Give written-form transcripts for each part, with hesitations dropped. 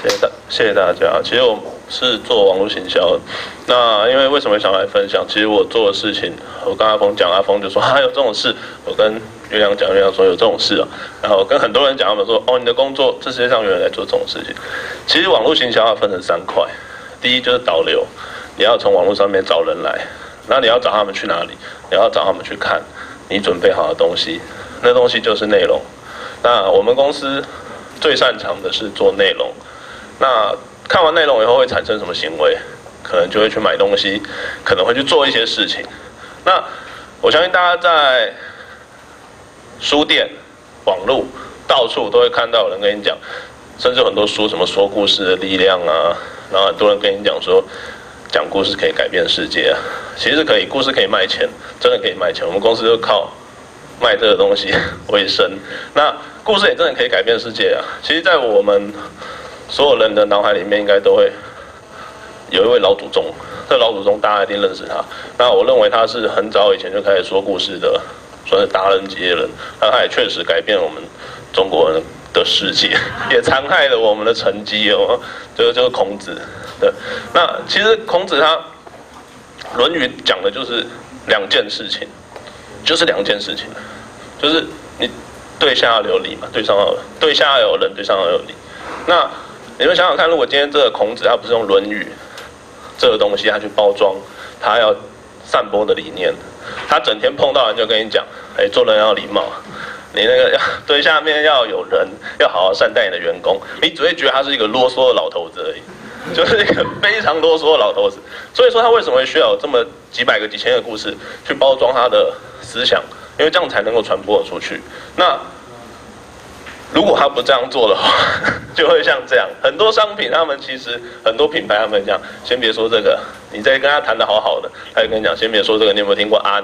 谢谢大家。其实我是做网络行销的，那因为为什么想来分享？其实我做的事情，我跟阿峰讲，阿峰就说有这种事。我跟月亮讲，月亮说有这种事啊。然后我跟很多人讲，他们说你的工作，这世界上有人在做这种事情。其实网络行销要分成3块，第一就是导流，你要从网络上面找人来，那你要找他们去哪里？你要找他们去看你准备好的东西，那东西就是内容。那我们公司最擅长的是做内容。那看完内容以后会产生什么行为？可能就会去买东西，可能会去做一些事情。那我相信大家在书店、网络到处都会看到有人跟你讲，甚至很多书什么说故事的力量啊，然后很多人跟你讲说讲故事可以改变世界啊，其实可以，故事可以卖钱，真的可以卖钱。我们公司就靠卖这个东西为生。那故事也真的可以改变世界啊！其实，在我们所有人的脑海里面，应该都会有一位老祖宗。这老祖宗大家一定认识他。那我认为他是很早以前就开始说故事的，算是达人级的人。那他也确实改变了我们中国人的世界，也残害了我们的成绩哦。就是孔子。对，那其实孔子他《论语》讲的就是2件事情，就是你对下要有礼嘛，对下要有人，对上要有礼。那你们想想看，如果今天这个孔子他不是用《论语》这个东西，他去包装他要散播的理念，他整天碰到人就跟你讲，做人要礼貌，你那个对下面要有人，要好好善待你的员工，你只会觉得他是一个啰嗦的老头子而已。就是一个非常啰嗦的老头子，所以说他为什么会需要有这么几百个、几千个故事去包装他的思想？因为这样才能够传播出去。那如果他不这样做的话，就会像这样，很多商品他们其实很多品牌他们这样，先别说这个，你再跟他谈得好好的，他就跟你讲，先别说这个，你有没有听过安？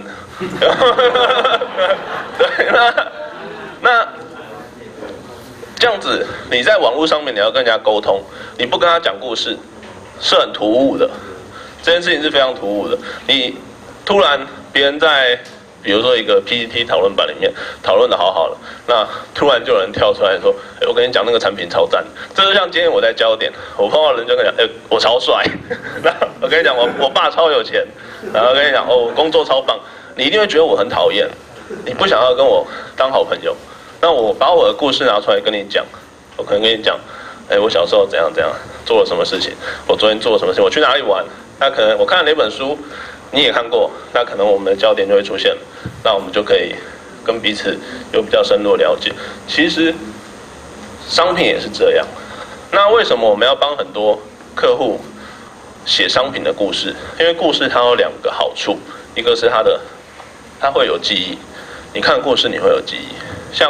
对，那。这样子，你在网络上面你要跟人家沟通，你不跟他讲故事，是很突兀的。这件事情是非常突兀的。你突然别人在，比如说一个 PPT 讨论版里面讨论的好好了，那突然就有人跳出来说：“我跟你讲那个产品超赞。”这就像今天我在焦点，我碰到人就跟你讲：“我超帅。”那我跟你讲，我爸超有钱，然后跟你讲：“我工作超棒。”你一定会觉得我很讨厌，你不想要跟我当好朋友。那我把我的故事拿出来跟你讲，我可能跟你讲，我小时候怎样怎样做了什么事情，我昨天做了什么事情，我去哪里玩，那可能我看了哪本书，你也看过，那可能我们的焦点就会出现了，那我们就可以跟彼此有比较深入的了解。其实商品也是这样，那为什么我们要帮很多客户写商品的故事？因为故事它有2个好处，一个是它会有记忆，你看故事你会有记忆，像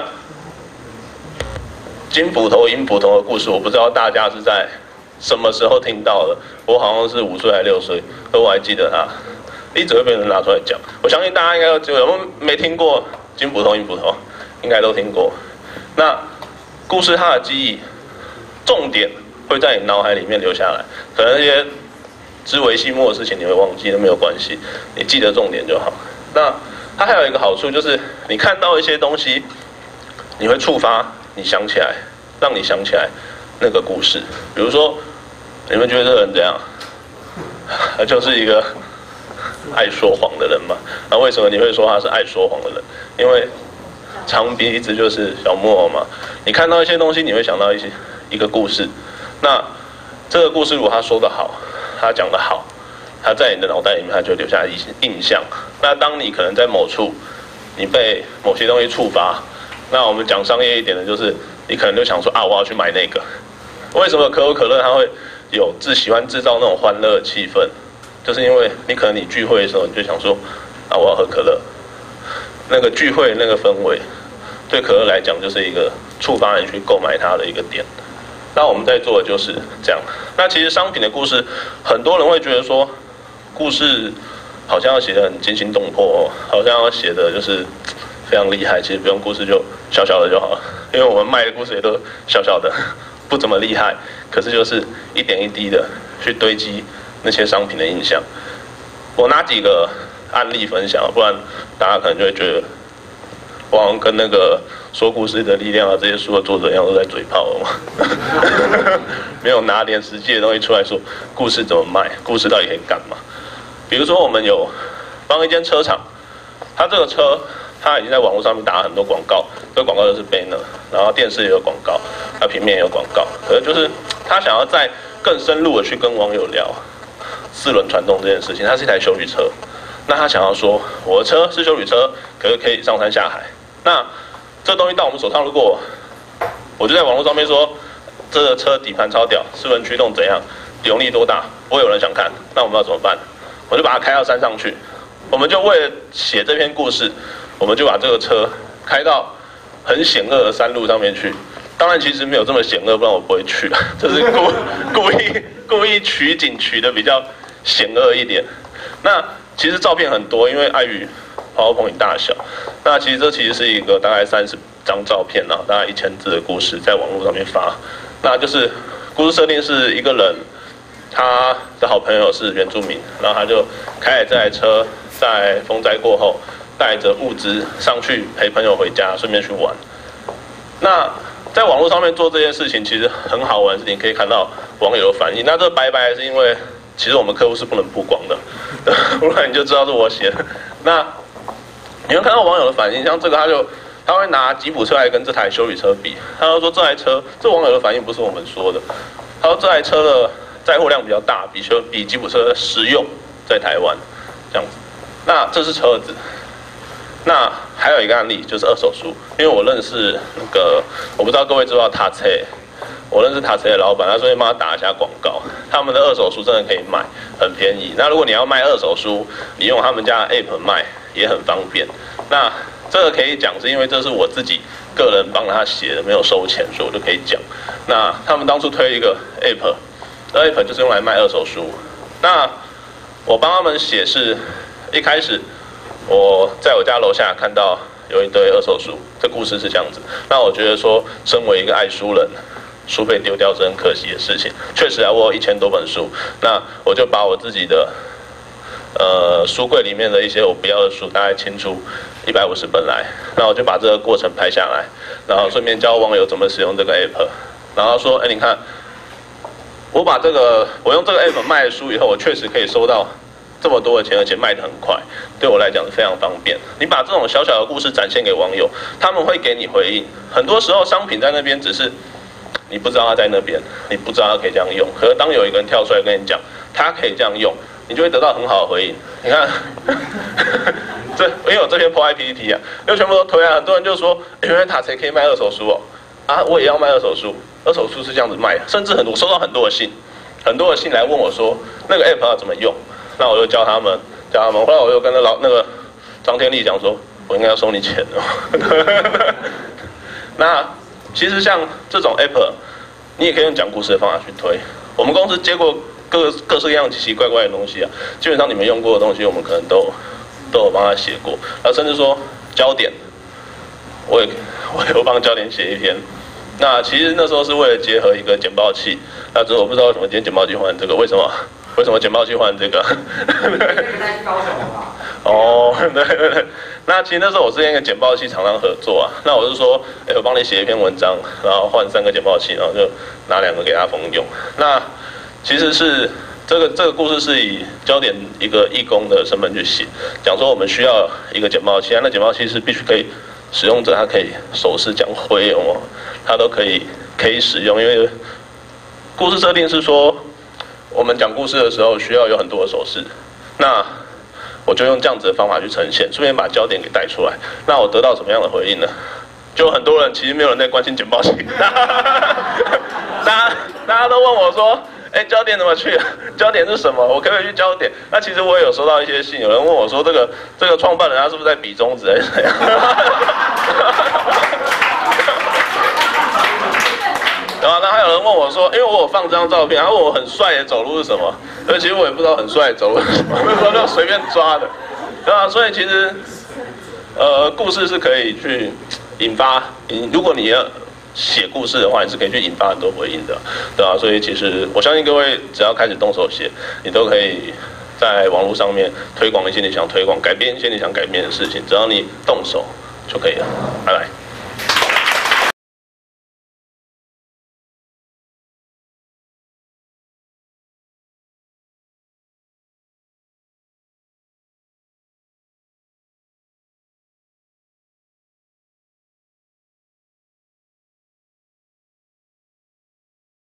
金斧头、银斧头的故事，我不知道大家是在什么时候听到的。我好像是5岁还是6岁，可我还记得它，一直会被人拿出来讲。我相信大家应该都有没听过金斧头、银斧头，应该都听过。那故事它的记忆重点会在你脑海里面留下来，可能那些枝微细末的事情你会忘记，都没有关系，你记得重点就好。那它还有一个好处就是，你看到一些东西，你会触发你想起来，让你想起来那个故事。比如说，你们觉得这个人怎样？他就是一个爱说谎的人嘛。那为什么你会说他是爱说谎的人？因为长鼻子就是小木偶嘛。你看到一些东西，你会想到一个故事。那这个故事如果他说得好，他讲得好，他在你的脑袋里面他就留下印象。那当你可能在某处你被某些东西触发，那我们讲商业一点的，就是你可能就想说我要去买那个。为什么可口可乐它会喜欢制造那种欢乐气氛？就是因为你可能你聚会的时候你就想说我要喝可乐，那个聚会那个氛围，对可乐来讲就是一个触发你去购买它的一个点。那我们在做的就是这样。那其实商品的故事，很多人会觉得说，故事好像要写得很惊心动魄，好像要写的就是非常厉害。其实不用，故事就小小的就好了，因为我们卖的故事也都小小的，不怎么厉害，可是就是一点一滴的去堆积那些商品的印象。我拿几个案例分享，不然大家可能就会觉得我好像跟那个说故事的力量啊，这些书的作者一样都在嘴炮了嘛，没有拿点实际的东西出来说故事怎么卖，故事到底可以干嘛？比如说我们有帮一间车厂，它这个车它已经在网络上面打了很多广告，这个广告就是 banner， 然后电视也有广告，平面也有广告，可是就是他想要再更深入的去跟网友聊4轮传动这件事情，它是一台休旅车。那他想要说，我的车是休旅车，可是可以上山下海。那这东西到我们手上，如果我就在网络上面说，这个车底盘超屌，4轮驱动怎样，扭力多大，不会有人想看。那我们要怎么办？我就把它开到山上去。我们就为了写这篇故事，我们就把这个车开到很险恶的山路上面去。当然，其实没有这么险恶，不然我不会去。这是故意取景取的比较险恶一点。那其实照片很多，因为碍于PowerPoint大小。那其实这是一个大概30张照片，然后大概1000字的故事，在网络上面发。那就是故事设定是一个人，他的好朋友是原住民，然后他就开着这台车，在风灾过后，带着物资上去陪朋友回家，顺便去玩。那在网络上面做这件事情，其实很好玩的事情，可以看到网友的反应。那这白白是因为，其实我们客户是不能曝光的，不然你就知道是我写的。那你会看到网友的反应，像这个他会拿吉普车来跟这台休旅车比，他就说这台车，这网友的反应不是我们说的，他说这台车的载货量比较大，比吉普车实用，在台湾这样子。那这是车子。那还有一个案例就是二手书，因为我认识那个，我不知道各位知不知道塔车，我认识塔车的老板，他顺便帮他打一下广告。他们的二手书真的可以买，很便宜。那如果你要卖二手书，你用他们家的 App 卖也很方便。那这个可以讲，是因为这是我自己个人帮他写的，没有收钱，所以我就可以讲。那他们当初推一个 App， 这 App 就是用来卖二手书。那我帮他们写是一开始。我在我家楼下看到有一堆二手书，这故事是这样子。那我觉得说，身为一个爱书人，书被丢掉是很可惜的事情。确实啊，我有1000多本书，那我就把我自己的书柜里面的一些我不要的书，大概清出150本来，那我就把这个过程拍下来，然后顺便教网友怎么使用这个 app， 然后说，你看，我用这个 app 卖的书以后，我确实可以收到这么多的钱，而且卖得很快，对我来讲是非常方便。你把这种小小的故事展现给网友，他们会给你回应。很多时候商品在那边，只是你不知道它在那边，你不知道它可以这样用。可是当有一个人跳出来跟你讲，它可以这样用，你就会得到很好的回应。你看，因为我这篇 po PPT 啊，因为全部都推啊，很多人就说，原来塔才可以卖二手书哦，啊，我也要卖二手书，二手书是这样子卖的，甚至我收到很多的信来问我说，那个 app 要怎么用。那我就教他们，后来我又跟那个张天立讲说，我应该要收你钱哦。那其实像这种 app， 你也可以用讲故事的方法去推。我们公司接过各式各样奇奇怪怪的东西啊，基本上你们用过的东西，我们可能都有帮他写过。甚至说焦点，我有帮焦点写一篇。那其实那时候是为了结合一个简报器，那之后我不知道为什么今天简报器换这个，为什么简报器换这个？哦，对。那其实那时候我是跟一个简报器厂商合作啊，那我就说，我帮你写一篇文章，然后换3个简报器，然后就拿2个给他封用。那其实是这个故事是以焦点一个义工的身份去写，讲说我们需要一个简报器，那简报器是必须可以使用者他可以手势讲挥哦，他都可以使用，因为故事设定是说。我们讲故事的时候需要有很多的手势，那我就用这样子的方法去呈现，顺便把焦点给带出来。那我得到什么样的回应呢？就很多人其实没有人在关心简报器，大家都问我说，焦点怎么去？焦点是什么？我可不可以去焦点？那其实我也有收到一些信，有人问我说，这个创办人他是不是在比中指还是怎样？然后还有人问我说，因为我有放这张照片，他问我很帅的走路是什么，所以其实我也不知道很帅的走路是什么，我就随便抓的，对吧？所以其实，故事是可以去引发，如果你要写故事的话，你是可以去引发很多回应的，对吧？所以其实我相信各位只要开始动手写，你都可以在网络上面推广一些你想推广、改变一些你想改变的事情，只要你动手就可以了。拜拜。